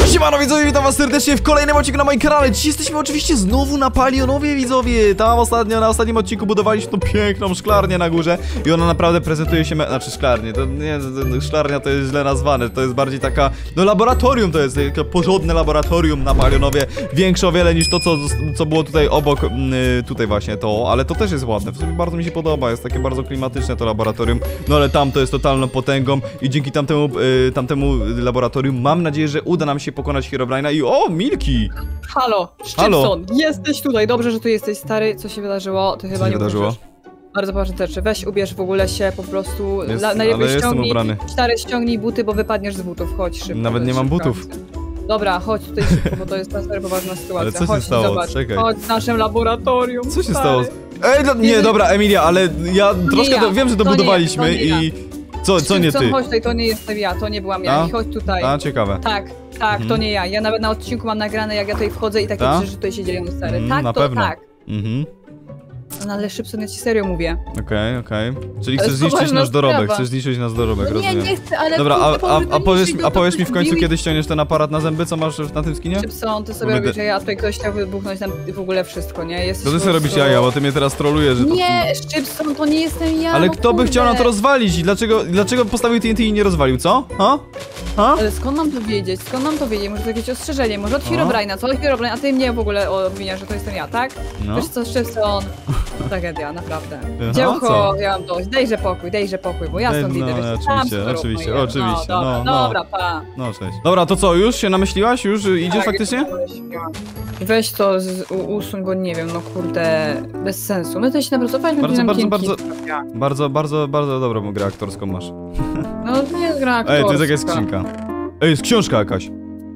Siemano widzowie, witam was serdecznie w kolejnym odcinku na moim kanale. Dziś jesteśmy oczywiście znowu na Palionowie, widzowie. Tam na ostatnim odcinku budowaliśmy tą piękną szklarnię na górze i ona naprawdę prezentuje się, znaczy szklarnię, to nie, szklarnia to jest źle nazwane, to jest bardziej taka, no laboratorium to jest, takie porządne laboratorium na Palionowie, większe o wiele niż to, co było tutaj obok, tutaj właśnie to, ale to też jest ładne, w sumie bardzo mi się podoba, jest takie bardzo klimatyczne to laboratorium, no ale tam to jest totalną potęgą i dzięki tamtemu laboratorium mam nadzieję, że uda nam się pokonać Herobrine'a i o, Milki! Halo, Szczypson, jesteś tutaj, dobrze, że tu jesteś, stary, co się wydarzyło, ty chyba nie wydarzyło. Bardzo ważne rzeczy, weź ubierz w ogóle się po prostu, najlepiej ściągnij buty, bo wypadniesz z butów, chodź szybko. Nawet nie mam butów. Dobra, chodź tutaj szybko, bo to jest na serio poważna sytuacja. Ale co chodź, się stało? zobacz, Czekaj. chodź w naszym laboratorium. Co się stary. stało? Ej, nie, dobra, Emilia, ale ja troszkę wiem, że to budowaliśmy i... Co nie ty? Chodź tutaj, to nie jestem ja, to nie byłam ja, i chodź tutaj. A, ciekawe. Tak, to nie ja. Ja nawet na odcinku mam nagrane, jak ja tutaj wchodzę i takie rzeczy tutaj się dzieją, stary. Tak, na to pewno. tak. No ale Szczypson, ja ci serio mówię. Okej. Czyli chcesz zniszczyć nasz dorobek, No rozumiem. Nie chcę, ale... Dobra, a powiesz mi w końcu, kiedy ściągniesz ten aparat na zęby, co masz na tym skinie? Szczypson, ty sobie robisz jaja, tutaj ktoś chciał wybuchnąć nam w ogóle wszystko, nie? To ty sobie robisz jaja, bo ty mnie teraz trolujesz, że to... Nie, Szczypson, to nie jestem ja, Ale no kto by chciał nam to rozwalić i dlaczego postawił TNT i nie rozwalił, co? Ha? Ale skąd mam to wiedzieć? Może to jakieś ostrzeżenie, może od Herobrine'a, co od Herobrine'a, a ty mnie w ogóle obwiniasz, że to jestem ja, tak? No. Wiesz co, Szczypson, tragedia, naprawdę. Działko, ja mam dość, dejże pokój, bo ja stąd idę, Oczywiście, Dobra, pa. No, cześć. Dobra, to co, już się namyśliłaś? Już idziesz faktycznie? Weź to usuń, bo nie wiem, no kurde, bez sensu. My tutaj się napracowaliśmy, bardzo dobrą grę aktorską masz. No to nie jest gra aktorska. Ej, to jest jakaś skrzynka. Ej, jest książka jakaś.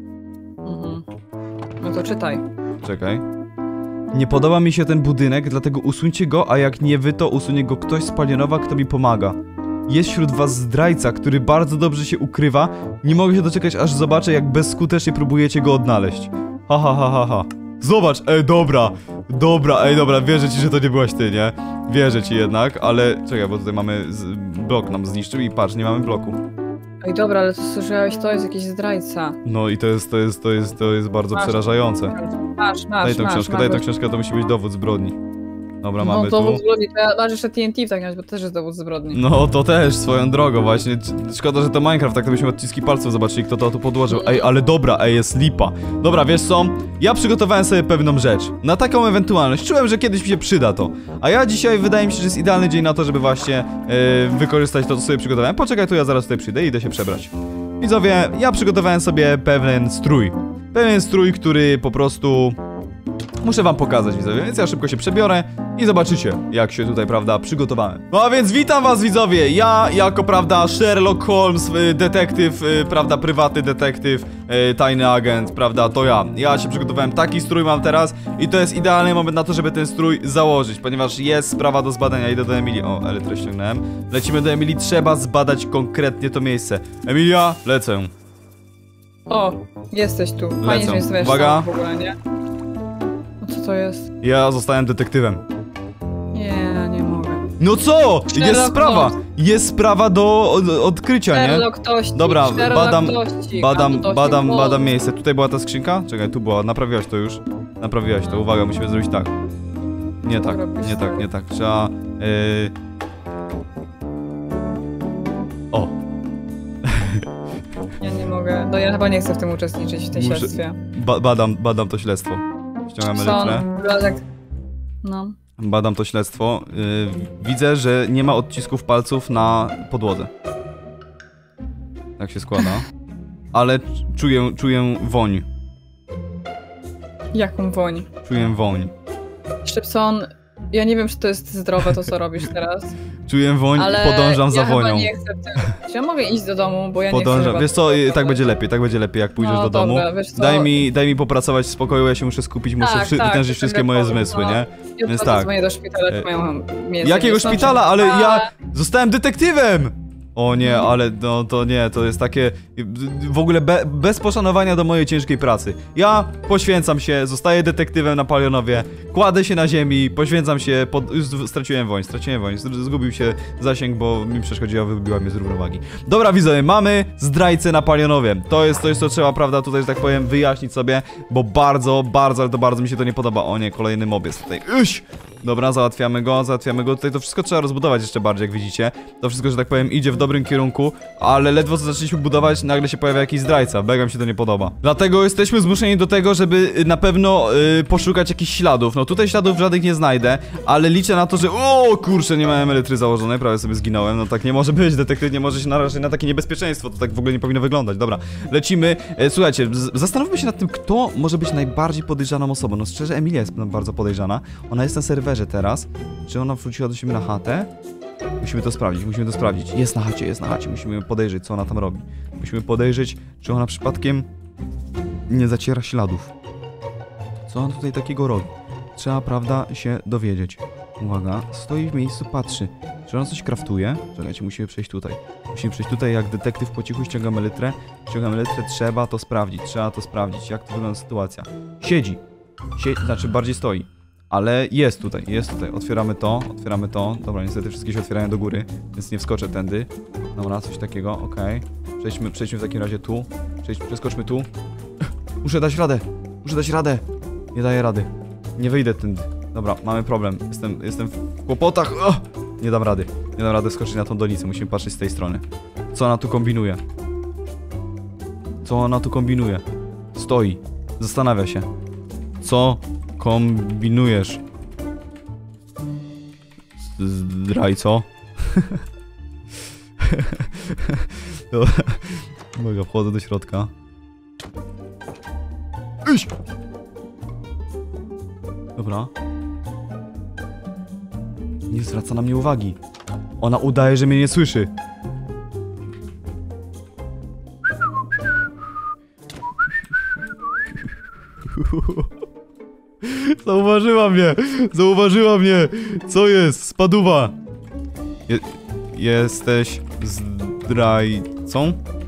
No to czytaj. Czekaj. Nie podoba mi się ten budynek, dlatego usuńcie go, a jak nie wy, to usunie go ktoś z Palionowa, kto mi pomaga. Jest wśród was zdrajca, który bardzo dobrze się ukrywa. Nie mogę się doczekać, aż zobaczę, jak bezskutecznie próbujecie go odnaleźć. Ha. Zobacz, dobra, wierzę ci, że to nie byłaś ty, nie? Wierzę ci jednak, ale... Czekaj, bo tutaj mamy... Blok nam zniszczył i patrz, nie mamy bloku. Ej, dobra, ale to słyszałeś, to jest jakiś zdrajca. No i to jest bardzo przerażające. Daj tą książkę, to musi być dowód zbrodni. Dobra, mamy tu. Dowód zbrodni, to ja masz jeszcze TNT w takim razie, bo to też jest dowód zbrodni. No to też, swoją drogą właśnie. Szkoda, że to Minecraft, tak to byśmy odciski palców zobaczyli, kto to tu podłożył. Ej, ale dobra, jest lipa. Dobra, wiesz co? Ja przygotowałem sobie pewną rzecz. Na taką ewentualność. Czułem, że kiedyś mi się przyda to. A ja dzisiaj, wydaje mi się, że jest idealny dzień na to, żeby właśnie wykorzystać to, co sobie przygotowałem. Poczekaj, tu ja zaraz tutaj przyjdę i idę się przebrać. Widzowie, ja przygotowałem sobie pewien strój. Pewien strój, który po prostu... Muszę wam pokazać, widzowie, więc ja szybko się przebiorę i zobaczycie, jak się tutaj, prawda, przygotowałem. No a więc witam was, widzowie, ja jako, prawda, Sherlock Holmes, detektyw, prawda, prywatny detektyw, tajny agent, prawda, to ja. Ja się przygotowałem, taki strój mam teraz i to jest idealny moment na to, żeby ten strój założyć, ponieważ jest sprawa do zbadania, idę do Emilii, o, elytrę ściągnąłem. Lecimy do Emilii, trzeba zbadać konkretnie to miejsce. Emilia, lecę. O, jesteś tu, fajnie, że jesteś Uwaga. w ogóle, nie? Co to jest? Ja zostałem detektywem. Nie mogę. No co? Sherlock Jest sprawa do odkrycia, Sherlock nie? tościk, Dobra, badam badam miejsce. Tutaj była ta skrzynka? Czekaj, tu była. Naprawiłaś to już. Naprawiłaś to. Uwaga, musimy zrobić tak. Nie tak. Trzeba... O. Ja nie mogę. No ja chyba nie chcę w tym uczestniczyć, w tej śledztwie. Badam to śledztwo. Ściągamy elytrę. No. Badam to śledztwo. Widzę, że nie ma odcisków palców na podłodze. Tak się składa. Ale czuję woń. Jaką woń? Czuję woń. Szczypson, ja nie wiem, czy to jest zdrowe, to co robisz teraz. Czuję woń i podążam za wonią. Ale ja nie chcę w tym. Czy ja mogę iść do domu, bo ja podążam. Nie chcę. Wiesz co, tak będzie lepiej, jak pójdziesz do domu. Dobra, wiesz co? Daj mi popracować w spokoju, ja się muszę skupić, muszę wytężyć wszystkie moje zmysły, nie? Więc tak. Dzwonię do szpitala, czy mają miejsce. Jakiego szpitala? Ale ja zostałem detektywem! O nie, ale no to nie, to jest takie w ogóle bez poszanowania do mojej ciężkiej pracy. Ja poświęcam się, zostaję detektywem na Palionowie, kładę się na ziemi, poświęcam się, już straciłem woń, zgubił się zasięg, bo mi przeszkodziła, wybiła mnie z równowagi. Dobra widzowie, mamy zdrajcę na Palionowie. To jest coś, co trzeba, prawda, tutaj, że tak powiem, wyjaśnić sobie, bo bardzo, ale to bardzo mi się to nie podoba. O nie, kolejny mob jest tutaj. Dobra, załatwiamy go. Tutaj to wszystko trzeba rozbudować jeszcze bardziej, jak widzicie. To wszystko, że tak powiem, idzie w dobrym kierunku, ale ledwo co zaczęliśmy budować, nagle się pojawia jakiś zdrajca. Mega mi się to nie podoba. Dlatego jesteśmy zmuszeni do tego, żeby na pewno poszukać jakichś śladów. No tutaj śladów żadnych nie znajdę, ale liczę na to, że... O kurczę, nie miałem elitry założonej, prawie sobie zginąłem. No tak nie może być, detektyw nie może się narażać na takie niebezpieczeństwo. To tak w ogóle nie powinno wyglądać. Dobra, lecimy. Słuchajcie, zastanówmy się nad tym, kto może być najbardziej podejrzaną osobą. No szczerze, Emilia jest bardzo podejrzana. Ona jest na serwerze teraz. Czy ona wróciła do siebie na chatę? Musimy to sprawdzić. Jest na chacie. Musimy podejrzeć, co ona tam robi. Musimy podejrzeć, czy ona przypadkiem nie zaciera śladów. Co on tutaj takiego robi? Trzeba, prawda, się dowiedzieć. Uwaga, stoi w miejscu, patrzy. Czy ona coś kraftuje? Czekajcie, musimy przejść tutaj. Jak detektyw po cichu ściągamy litrę. Trzeba to sprawdzić, jak to wygląda sytuacja. Siedzi, znaczy bardziej stoi. Ale jest tutaj. Otwieramy to. Dobra, niestety wszystkie się otwierają do góry, więc nie wskoczę tędy. Dobra, coś takiego, okej. Przejdźmy w takim razie tu. Przeskoczmy tu. Muszę dać radę. Nie daję rady. Nie wyjdę tędy. Dobra, mamy problem. Jestem w kłopotach. Nie dam rady skoczyć na tą dolicę. Musimy patrzeć z tej strony. Co ona tu kombinuje? Stoi. Zastanawia się. Co kombinujesz? Zdrajco? Dobra, wchodzę do środka. Iść! Dobra. Nie zwraca na mnie uwagi. Ona udaje, że mnie nie słyszy. Zauważyła mnie! Co jest? Spaduwa! Jesteś zdrajcą?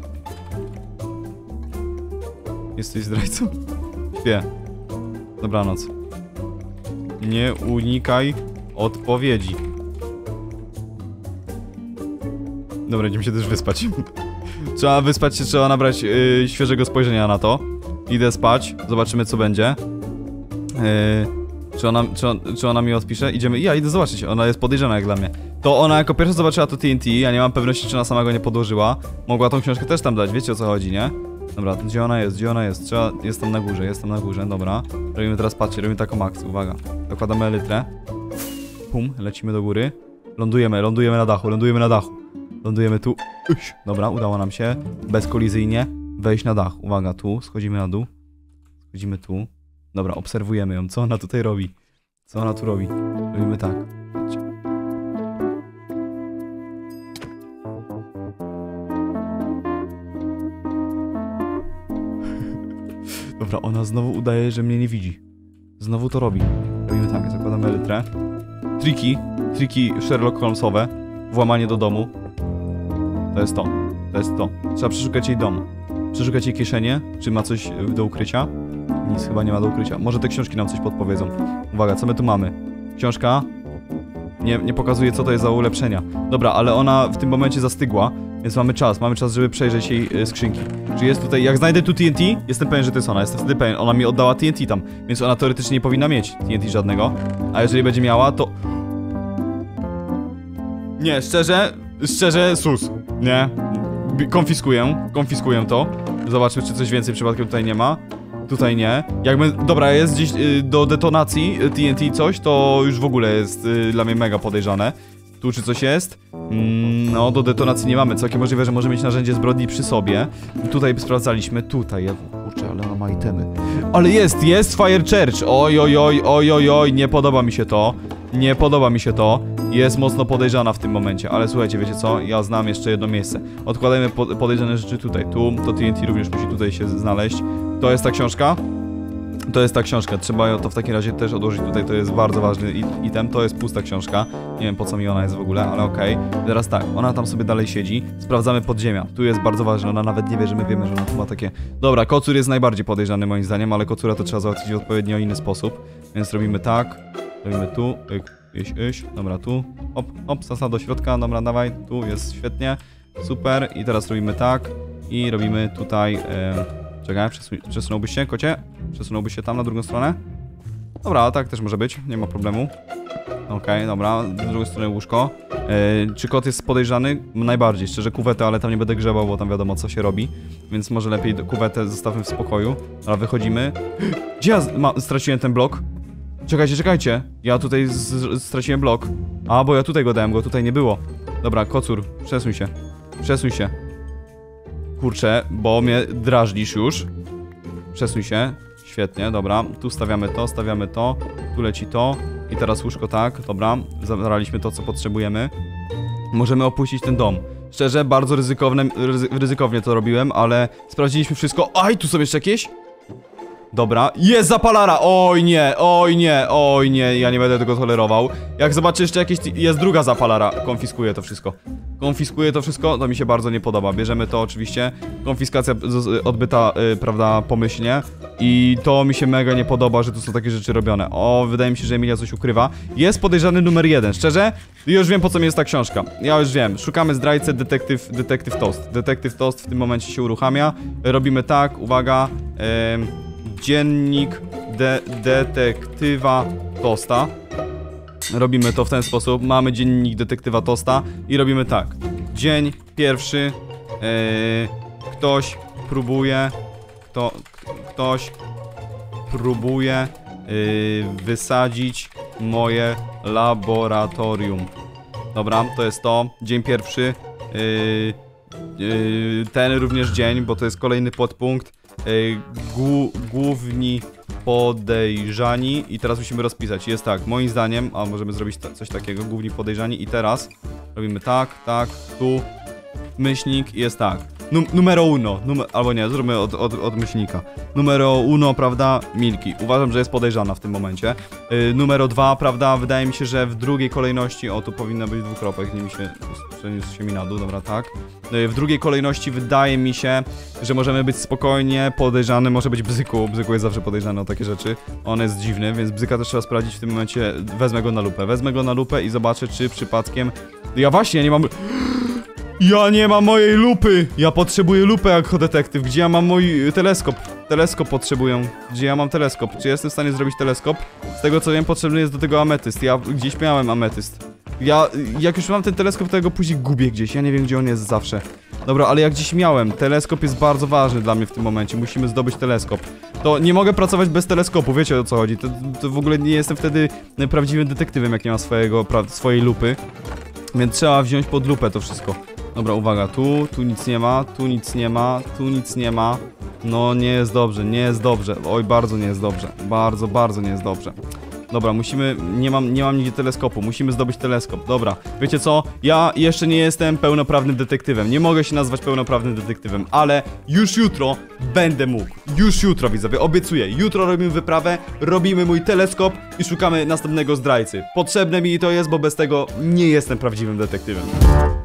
Jesteś zdrajcą? Śpię. Dobranoc. Nie unikaj odpowiedzi. Dobra, idziemy się też wyspać. Trzeba wyspać się, trzeba nabrać świeżego spojrzenia na to. Idę spać, zobaczymy co będzie. Czy ona mi odpisze? Ja idę zobaczyć, ona jest podejrzana jak dla mnie. To ona jako pierwsza zobaczyła to TNT, ja nie mam pewności, czy ona sama go nie podłożyła. Mogła tą książkę też tam dać, wiecie o co chodzi, nie? Dobra, gdzie ona jest? Jest tam na górze, dobra. Robimy teraz, patrzcie, robimy taką akcję, uwaga. Dokładamy elytrę. Pum, lecimy do góry. Lądujemy na dachu. Lądujemy tu. Dobra, udało nam się bezkolizyjnie wejść na dach. Uwaga, tu, schodzimy na dół. Schodzimy tu. Dobra, obserwujemy ją, co ona tutaj robi. Robimy tak. Dobra, ona znowu udaje, że mnie nie widzi. Znowu to robi. Robimy tak, zakładamy elytrę. Triki Sherlock Holmesowe. Włamanie do domu. To jest to. Trzeba przeszukać jej dom. Przeszukać jej kieszenie. Czy ma coś do ukrycia? Nic chyba nie ma do ukrycia. Może te książki nam coś podpowiedzą. Uwaga, co my tu mamy? Książka. Nie pokazuje, co to jest za ulepszenia. Dobra, ale ona w tym momencie zastygła, więc mamy czas, żeby przejrzeć jej skrzynki. Czy jest tutaj, jak znajdę tu TNT, jestem pewien, że to jest ona, jestem wtedy pewien. Ona mi oddała TNT tam, więc ona teoretycznie nie powinna mieć TNT żadnego. A jeżeli będzie miała, to... Nie, szczerze, sus. Nie. Konfiskuję to. Zobaczmy, czy coś więcej przypadkiem tutaj nie ma. Tutaj nie. Dobra, jest gdzieś do detonacji TNT coś, to już w ogóle jest dla mnie mega podejrzane. Tu czy coś jest? No, do detonacji nie mamy. Całkiem możliwe, że może mieć narzędzie zbrodni przy sobie. Tutaj sprawdzaliśmy. Tutaj, kurczę, ale ona ma itemy. Ale jest Fire Church. Oj, nie podoba mi się to. Jest mocno podejrzana w tym momencie, ale słuchajcie, wiecie co? Ja znam jeszcze jedno miejsce. Odkładajmy podejrzane rzeczy tutaj. Tu, to TNT również musi tutaj się znaleźć. To jest ta książka. To jest ta książka, trzeba ją to w takim razie też odłożyć tutaj, to jest bardzo ważny item, to jest pusta książka. Nie wiem po co mi ona jest w ogóle, ale okej. Teraz tak, ona tam sobie dalej siedzi, sprawdzamy podziemia, tu jest bardzo ważne, ona nawet nie wie, że my wiemy, że ona tu ma takie... Dobra, kocur jest najbardziej podejrzany moim zdaniem, ale kocura to trzeba załatwić w odpowiednio inny sposób. Więc robimy tak, robimy tu, iść, dobra tu, hop, sasa do środka, dobra dawaj, tu jest świetnie, super i teraz robimy tak i robimy tutaj... Czekaj, przesunąłbyś się, kocie? Przesunąłbyś się tam na drugą stronę? Dobra, tak też może być, nie ma problemu. Okej, dobra, z drugiej strony łóżko. Czy kot jest podejrzany? Najbardziej, szczerze kuwetę, ale tam nie będę grzebał, bo tam wiadomo co się robi. Więc może lepiej kuwetę zostawmy w spokoju. Dobra, wychodzimy. Gdzie ja straciłem ten blok? Czekajcie. Ja tutaj straciłem blok. A, bo ja tutaj go dałem, go tutaj nie było. Dobra, kocur, przesuń się. Kurczę, bo mnie drażnisz już. Przesuń się. Świetnie, dobra. Tu stawiamy to. Tu leci to. I teraz łóżko tak, dobra. Zabraliśmy to, co potrzebujemy. Możemy opuścić ten dom. Szczerze, bardzo ryzykownie to robiłem, ale sprawdziliśmy wszystko. Aj, tu są jeszcze jakieś? Dobra, jest zapalara! Oj nie, ja nie będę tego tolerował. Jak zobaczę jeszcze jakieś... Jest druga zapalara. Konfiskuję to wszystko, to mi się bardzo nie podoba. Bierzemy to oczywiście. Konfiskacja odbyta, prawda, pomyślnie. I to mi się mega nie podoba, że tu są takie rzeczy robione. O, wydaje mi się, że Emilia coś ukrywa. Jest numer 1, szczerze? Już wiem, po co mi jest ta książka. Ja już wiem. Szukamy zdrajcę, detektyw Toast. Detektyw Toast w tym momencie się uruchamia. Robimy tak, uwaga. Dziennik detektywa Toasta. Robimy to w ten sposób. Mamy dziennik detektywa Toasta i robimy tak. Dzień pierwszy. Ktoś próbuje wysadzić moje laboratorium. Dobra, to jest to. Dzień pierwszy. Ten również dzień, bo to jest kolejny podpunkt. Główni podejrzani. I teraz musimy rozpisać. Jest tak, moim zdaniem, a możemy zrobić coś takiego. Główni podejrzani i teraz robimy tak, tu myślnik i jest tak. Numero uno, albo nie, zróbmy od myślnika. Numero uno, prawda, Milki. Uważam, że jest podejrzana w tym momencie. Numero 2, prawda, wydaje mi się, że w drugiej kolejności, o tu powinno być dwukropek, nie mi się, przeniósł się mi na dół, dobra, tak. W drugiej kolejności wydaje mi się, że możemy być spokojnie podejrzany, może być Bzyku. Bzyku jest zawsze podejrzany o takie rzeczy. On jest dziwny, więc Bzyka też trzeba sprawdzić w tym momencie. Wezmę go na lupę i zobaczę, czy przypadkiem... Ja właśnie, ja nie mam mojej lupy! Ja potrzebuję lupę jako detektyw. Gdzie ja mam mój teleskop? Teleskop potrzebuję. Gdzie ja mam teleskop? Czy jestem w stanie zrobić teleskop? Z tego co wiem, potrzebny jest do tego ametyst. Ja gdzieś miałem ametyst. Jak już mam ten teleskop, to ja go później gubię gdzieś. Ja nie wiem, gdzie on jest zawsze. Dobra, ale jak gdzieś miałem. Teleskop jest bardzo ważny dla mnie w tym momencie. Musimy zdobyć teleskop. To nie mogę pracować bez teleskopu, wiecie o co chodzi. To w ogóle nie jestem wtedy prawdziwym detektywem, jak nie mam swojej lupy. Więc trzeba wziąć pod lupę to wszystko. Dobra, uwaga, tu nic nie ma. No, nie jest dobrze. Oj, bardzo nie jest dobrze. Bardzo nie jest dobrze. Dobra, nie mam nigdzie teleskopu, musimy zdobyć teleskop. Dobra, wiecie co? Ja jeszcze nie jestem pełnoprawnym detektywem. Nie mogę się nazwać pełnoprawnym detektywem, ale już jutro będę mógł. już jutro, widzowie, obiecuję. Jutro robimy wyprawę, robimy mój teleskop i szukamy następnego zdrajcy. Potrzebne mi to jest, bo bez tego nie jestem prawdziwym detektywem.